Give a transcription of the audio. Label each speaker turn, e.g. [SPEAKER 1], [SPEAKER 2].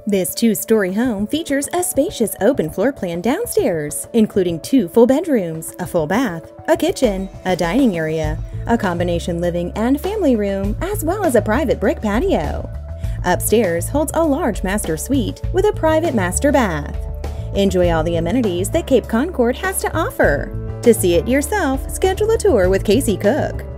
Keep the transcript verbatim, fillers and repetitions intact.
[SPEAKER 1] This two-story home features a spacious open floor plan downstairs, including two full bedrooms, a full bath, a kitchen, a dining area, a combination living and family room, as well as a private brick patio. Upstairs holds a large master suite with a private master bath. Enjoy all the amenities that Cape Concord has to offer. To see it yourself, schedule a tour with Casey Cooke.